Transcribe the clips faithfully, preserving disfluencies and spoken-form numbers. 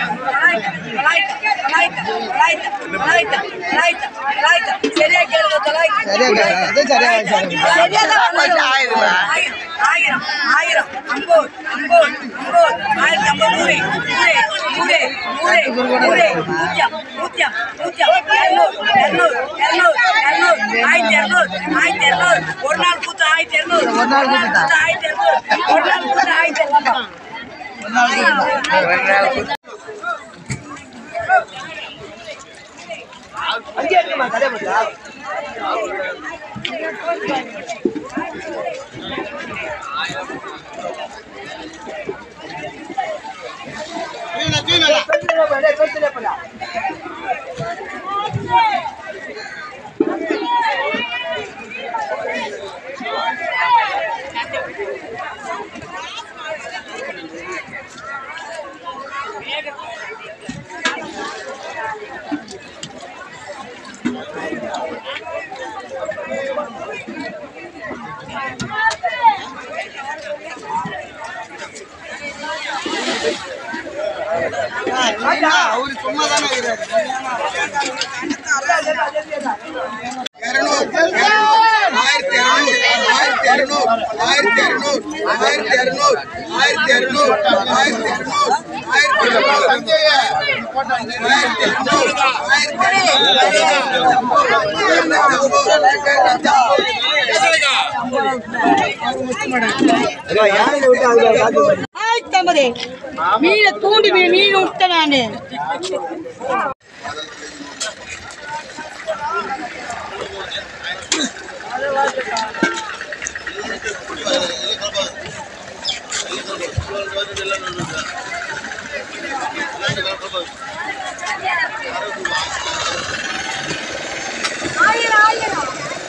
சரியா கேளுங்க. ஆயிரம் ஆயிரம் ஐம்பது ஐம்பது ஐம்பது ஆயிரத்தி ஐம்பது நூறு நூறு நூறு நூறு நூறு நூற்றியம் நூற்றியம் நூற்றியம் இரநூறு இரநூறு இரநூறு இரநூறு ஆயிரத்தி இரநூறு ஆயிரத்தி இரநூறு ஒரு நாள் கூத்து ஆயிரத்தி இரநூறு ஒரு நாள் கூத்து ஆயிரத்தி இரநூறு ஒரு நாள் கூத்து ஆயிரத்தி இரநூறு அவரு சும்மா தானே ஆயிரத்தி இரநூறு ஆயிரத்தி இரநூறு ஆயிரத்தி இரநூறு ஆயிரத்தி இரநூறு ஆயிரத்தி இரநூறு ஆயிரத்தி இரநூறு சஞ்சய ஆயிரத்தி இரநூறு ஆயிரத்தி மீனை தூண்டி மீன் மீன் விட்ட நானு ஆயிரம் ஆயிரம்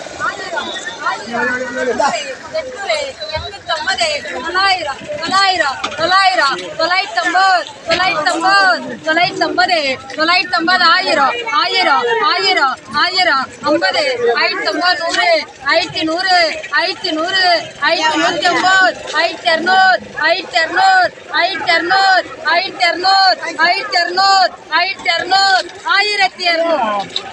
தொள்ளாயிரம் தொள்ளாயிரம் தொள்ளாயிரம் தொள்ளாயிரத்தி ஐம்பது தொள்ளாயிரத்தி ஐம்பது தொள்ளாயிரத்தி ஐம்பது தொள்ளாயிரத்தி ஐம்பது ஆயிரம் ஆயிரம் ஆயிரம் ஆயிரம் ஐம்பது ஆயிரத்தி ஐம்பது நூறு ஆயிரத்தி நூறு ஆயிரத்தி நூறு ஆயிரத்தி நூற்றி ஐம்பது ஆயிரத்தி இரநூறு ஆயிரத்தி இரநூறு ஆயிரத்தி இரநூறு ஆயிரத்தி இரநூறு ஆயிரத்தி இரநூறு ஆயிரத்தி இரநூறு ஆயிரத்தி இரநூறு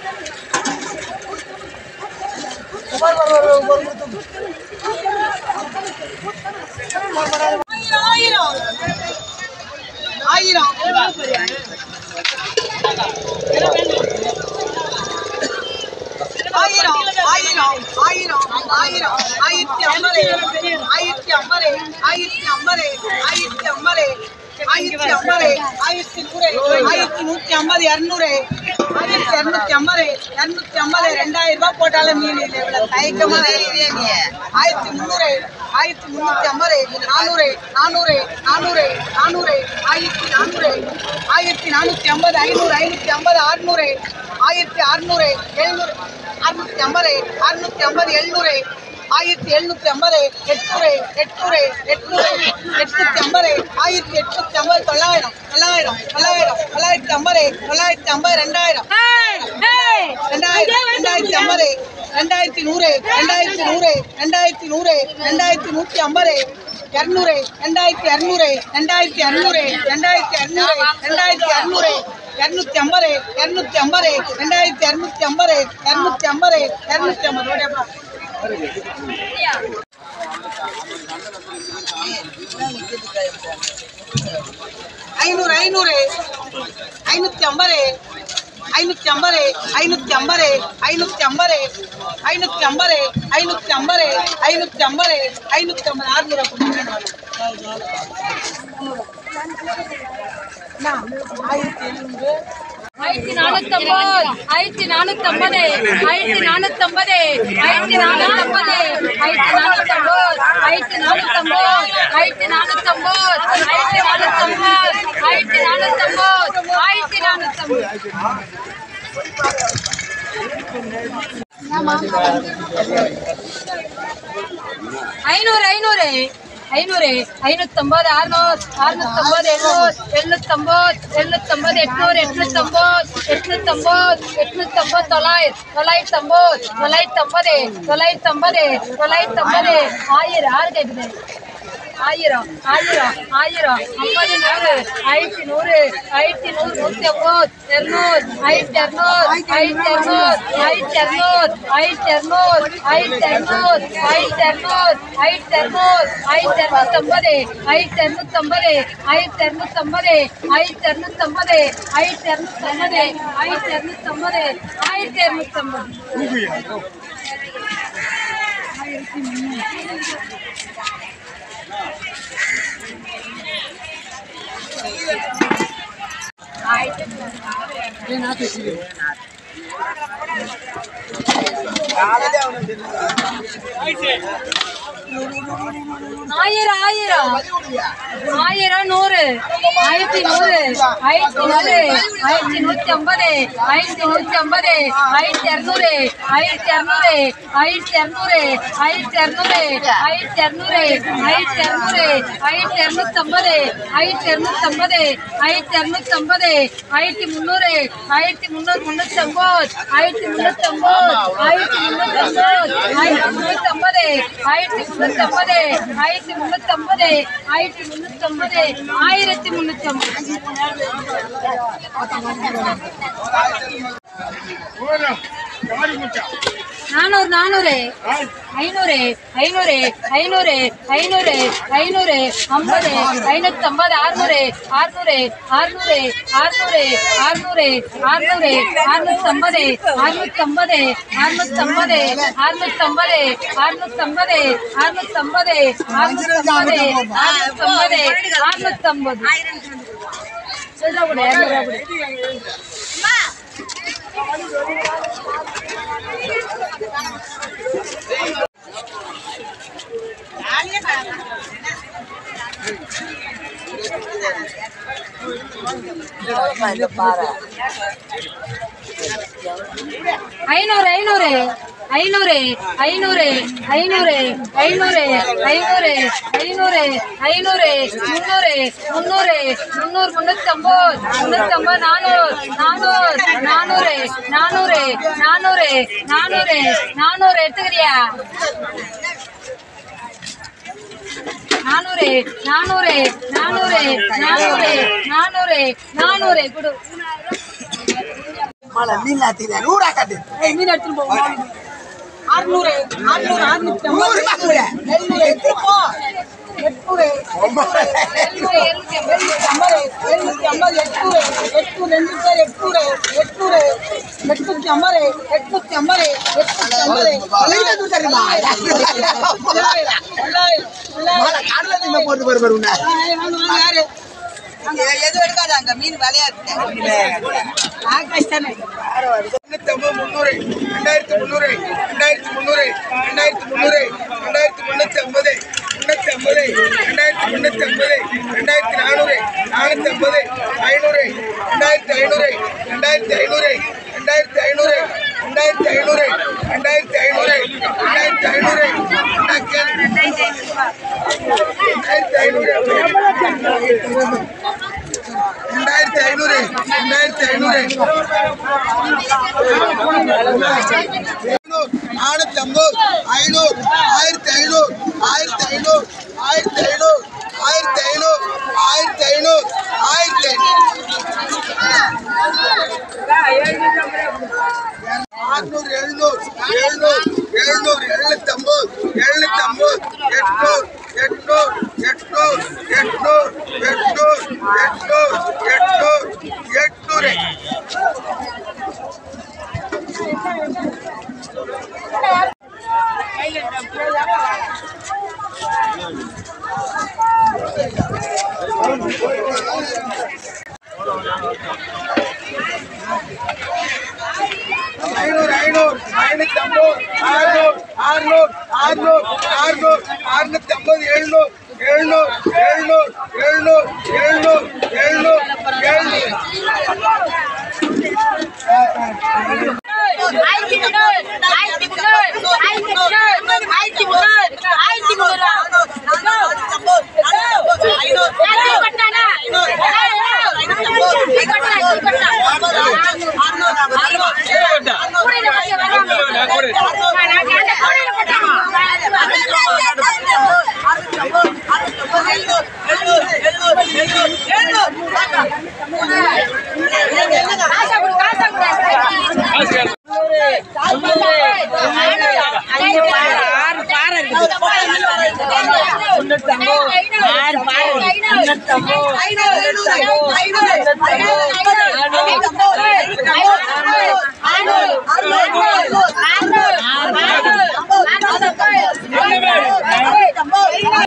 ஆயிரம் ஆயிரம் ஆயிரம் ஆயிரம் ஆயிரம் ஆயிரம் ஆயிரத்தி ஐம்பது ஆயிரத்தி ஐம்பது ஆயிரத்தி ஐம்பது ஆயிரத்தி ஐம்பது ஆயிரத்தி ஐம்பது ஆயிரத்தி நூறு ஆயிரத்தி நூற்றி ஐம்பது இரநூறு ஆயிரத்தி இரநூத்தி ஐம்பது இரநூத்தி ஐம்பது ரெண்டாயிரம் ரூபாய் போட்டாலும் மீன் இல்லை இவ்வளவு தயக்கமா ஆயிரத்தி முந்நூறு ஆயிரத்தி முன்னூற்றி ஐம்பது நானூறு நானூறு நானூறு நானூறு ஆயிரத்தி நானூறு ஆயிரத்தி நானூற்றி ஐம்பது ஐநூறு ஐநூற்றி ஐம்பது அறுநூறு ஆயிரத்தி அறுநூறு எழுநூறு அறுநூற்றி ஐம்பது அறுநூற்றி ஐம்பது எழுநூறு ஆயிரத்தி எழுநூற்றி ஐம்பது எட்நூறு எட்நூறு எட்நூறு எட்நூற்றி ஐம்பது ஆயிரத்தி எட்நூற்றி ஐம்பது தொள்ளாயிரம் தொள்ளாயிரம் தொள்ளாயிரம் தொள்ளாயிரத்தி ஐம்பது தொள்ளாயிரத்தி ஐம்பது ரெண்டாயிரம் ரெண்டாயிரம் ரெண்டாயிரத்தி ஐம்பது ரெண்டாயிரத்தி நூறு ரெண்டாயிரத்தி நூறு ரெண்டாயிரத்தி நூறு ரெண்டாயிரத்தி நூற்றி ஐம்பது இரநூறு ரெண்டாயிரத்தி இரநூறு ரெண்டாயிரத்தி இரநூறு ரெண்டாயிரத்தி இரநூறு ரெண்டாயிரத்தி இரநூறு இரநூத்தி ஐம்பது இரநூத்தி ஐம்பது ரெண்டாயிரத்தி இரநூத்தி ஐம்பது இரநூத்தி ஐம்பது இரநூத்தி ஐம்பது ஐநூறு ஐநூறு ஐநூற்றி ஐம்பது ஐநூற்றி ஐம்பது ஐநூற்றி ஐம்பது ஐநூற்றி ஐம்பது ஐநூற்றி ஐம்பது ஐநூற்றி ஐம்பது ஐநூற்றி ஐம்பது ஐநூற்றி ஐம்பது ஆறுநூறு ஆயிரத்தி எழுநூறு ஆயிரத்தி நானூத்தம்பது ஆயிரத்தி நானூத்தம்பது ஆயிரத்தி நானூத்தம்பது ஆயிரத்தி நானூத்தம்பது ஆயிரத்தி நானூத்தம்பது ஆயிரத்தி நானூத்தம்பது ஆயிரத்தி நானூத்தம்பது ஆயிரத்தி நானூத்தம்பது ஆயிரத்தி நானூத்தம்பது ஆயிரத்தி நானூத்தம்பது ஐநூறு ஐநூறு ஐநூறு ஐநூத்தம்பது அறுநூறு அறுநூத்தம்பது எண்ணூறு எழுநூத்தம்பது எழுநூத்தம்பது எட்நூறு எட்நூத்தம்பது எட்நூத்தம்பது எட்நூத்தம்பது தொள்ளாயிரம் தொள்ளாயிரத்தி ஐம்பது தொள்ளாயிரத்தி ஐம்பது தொள்ளாயிரத்தி ஐம்பது தொள்ளாயிரத்தி ஐம்பது ஆயிரம் ஆறு கேட்குது ஆயிரம் ஆயிரம் ஆயிரம் ஐம்பது நூறு ஆயிரத்தி நூறு ஆயிரத்தி நூறு நூத்தி ஐம்பது இருநூறு ஆயிரத்தி இரநூறு ஆயிரத்தி இரநூறு ஆயிரத்தி இரநூறு ஆயிரத்தி இரநூறு ஆயிரத்தி இரநூறு ஆயிரத்தி இரநூறு ஆயிரத்தி இரநூறு ஆயிரத்தி இரநூத்தம்பது ஆயிரத்தி இரநூத்தம்பது ஆயிரத்தி இரநூத்தம்பது ஆயிரத்தி இரநூத்தம்பது ஆயிரத்தி இரநூத்தம்பது ஆயிரத்தி இரநூத்தம்பது ஆயிரத்தி இரநூத்தம்பது ஆயிரத்தி முன்னூறு ஆயிரம் ஆயிரம் ஆயிரம் நூறு ஆயிரத்தி நூறு ஆயிரத்தி நூறு ஆயிரத்தி நூத்தி ஐம்பது ஆயிரத்தி நூத்தி ஐம்பது ஆயிரத்தி இரநூறு ஆயிரத்தி இரநூறு ஆயிரத்தி இரநூறு ஆயிரத்தி இரநூறு ஆயிரத்தி இரநூறு ஆயிரத்தி இரநூறு ஆயிரத்தி இரநூத்தம்பது ஆயிரத்தி இரநூத்தம்பது ஆயிரத்தி இரநூத்தம்பது ஆயிரத்தி முன்னூறு ஆயிரத்தி முன்னூறு முன்னூத்தி ஐம்பது ஆயிரத்தி முன்னூத்தி ஐம்பது ஆயிரத்தி முன்னூத்தி ஐம்பது ஆயிரத்தி முன்னூத்தி ஐம்பது ஆயிரத்தி முன்னூத்தி ஐம்பது ஆயிரத்தி முன்னூத்தி ஐம்பது ஆயிரத்தி முன்னூத்தி ஐம்பது ஆயிரத்தி முன்னூத்தி ஐம்பது நானூறு நானூறு ஐநூறு ஐநூறு ஐநூறு ஐநூறு ஐநூறு ஐம்பது ஐநூத்தி ஐம்பது அறுநூறு அறுநூறு அறுநூறு அறுநூறு அறுநூறு அறுநூறு அறுநூத்தம்பது அறுநூத்தம்பது அறுநூத்தம்பது அறுநூத்தம்பது அறுநூத்தம்பது அறுநூத்தம்பது அறுநூத்தம்பது அறுநூத்தம்பது அறுநூத்தம்பது சொல்ற கூட ஐநூறு ஐநூறு ஐநூறு ஐநூறு ஐநூறு ஐநூறு ஐநூறு ஐநூறு ஐநூறு முன்னூறு முன்னூறு முன்னூறு முன்னூத்தி ஐம்பது முன்னூத்தி ஐம்பது நானூறு நானூறு நானூறு நானூறு நானூறு நானூறு நானூறு எடுத்துக்கிறியா நானூறு நானூறு நானூறு நானூறு நானூறு நானூறு கொடு மீன் எடுத்துட்டு போவோம் அறுநூறு அறுநூறு அறுநூத்தி ஐம்பது எட்நூறு எட்நூறு ஐம்பது எழுநூத்தி ஐம்பது எட்நூறு எட்நூறு ரெண்டு பேர் எட்நூறு எட்நூறு எட்நூத்தி ஐம்பது எட்நூத்தி ஐம்பது எட்நூத்தி ஐம்பது யாரு எது எடுக்காதாங்க மீன் விளையாட்டு முன்னூறு ரெண்டாயிரத்தி முன்னூறு ரெண்டாயிரத்தி முன்னூறு ரெண்டாயிரத்தி முன்னூறு ரெண்டாயிரத்தி முன்னூத்தி ஐம்பது முன்னூத்தி ஐம்பது ரெண்டாயிரத்தி முன்னூத்தி ஐம்பது ரெண்டாயிரத்தி நானூறு நானூத்தி ஐம்பது ஐநூறு ரெண்டாயிரத்தி ஐநூறு ரெண்டாயிரத்தி ஐநூறு ரெண்டாயிரத்தி ஐநூறு ரெண்டாயிரத்தி ஐநூறு ரெண்டாயிரத்தி ஐநூறு ரெண்டாயிரத்தி ஐநூறு ரெண்டாயிரத்தி ஐநூறு ரெண்டாயிரத்தி ஐநூறு ரெண்டாயிரத்தி ஐநூறு நானூத்தி ஐம்பது ஐநூறு ஆயிரத்தி ஐநூறு ஆயிரத்தி ஐநூறு ஆயிரத்தி ஐநூறு ஆயிரத்தி ஐநூறு ஆயிரத்தி ஐநூறு ஆயிரத்தி ஆறுநூறு எழுநூறு எழுநூறு எழுநூறு எழுநூத்தி ஐம்பது எழுநூத்தி ஐம்பது எட்நூறு எட்நூறு எட்நூறு எட்நூறு எட்நூறு எட்நூறு எட்நூறு எட்நூறு ஐநூறு ஐநூறு ஐநூத்தி ஐம்பது ஆறுநூறு ஆறுநூறு ஆறுநூறு ஆறுநூறு அறுநூத்தி ஐம்பது எழுநூறு எழுநூறு எழுநூறு எழுநூறு எழுநூறு எழுநூறு எழுநூறு ஆயிரத்தி முன்னூறு ஆயிரத்தி முன்னூறு ஆயிரத்தி முன்னூறு ஆயிரத்தி முன்னூறு ஆயிரத்தி முன்னூறு ஐநூறு ஐநூறு ஐநூறு